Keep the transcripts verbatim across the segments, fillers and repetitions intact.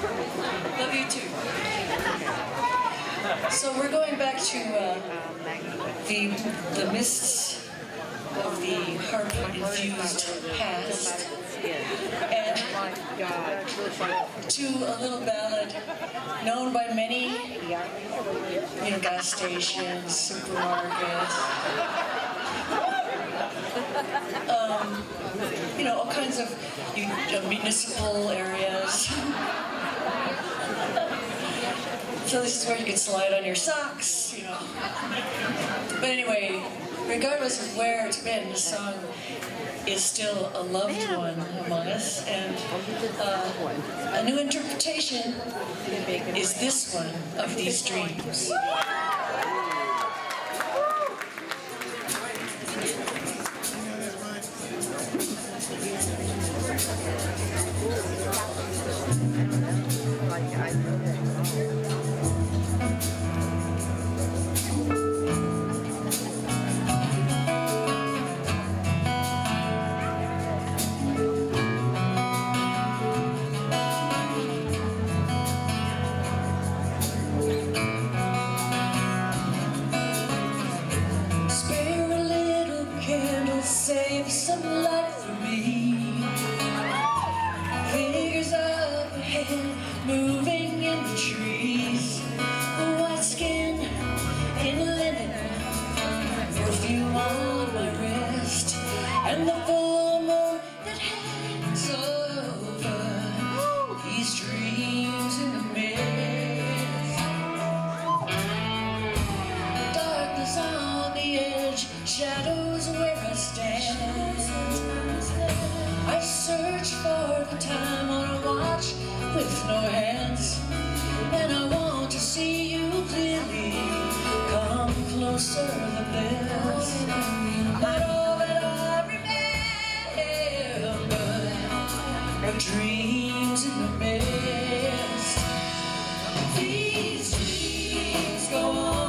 Love you too. So we're going back to uh, the the mists of the harp-infused past, and to a little ballad known by many, you know, gas stations, supermarkets, um, you know, all kinds of you, uh, municipal areas. So this is where you can slide on your socks, you know. But anyway, regardless of where it's been, the song is still a loved one among us, and uh, a new interpretation is this one of these dreams. Save some light for me. Figures up ahead, moving in the trees. White skin in linen, perfume on my wrist, and the full moon that hangs over these dreams in the mist. Darkness on the edge, shadows where I stand. I search for the time on a watch with no hands, and I want to see you clearly. Come closer than this. But all that I remember are dreams in the mist. These dreams go on.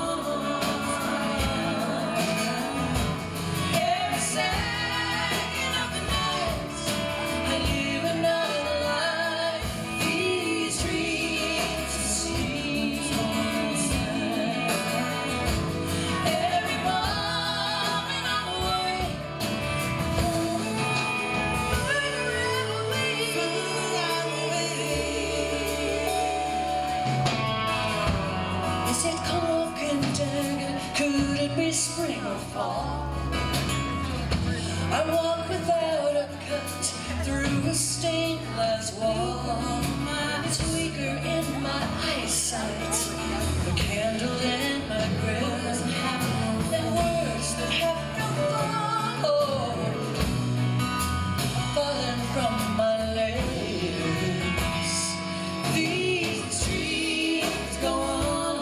Is it cloak and dagger? Could it be spring or fall? I walk without a cut through a stained glass wall. It's weaker in my eyesight, the candle in my breath, and words that have no hold falling from my lips. These dreams go on.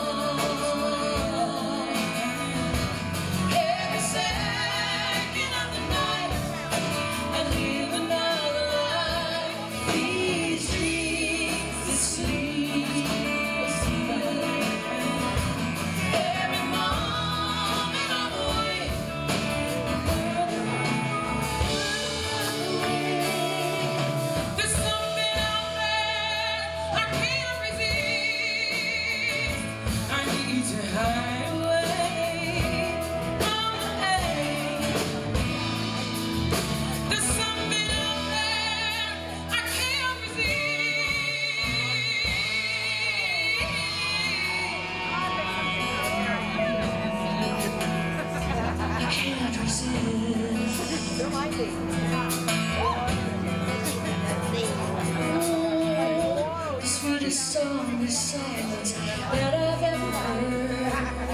The sweetest song is silence that I've ever heard.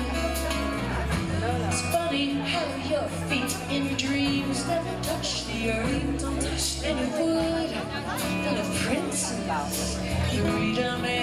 It's funny how your feet in dreams never touch the earth, and it would, and a princess, the freedom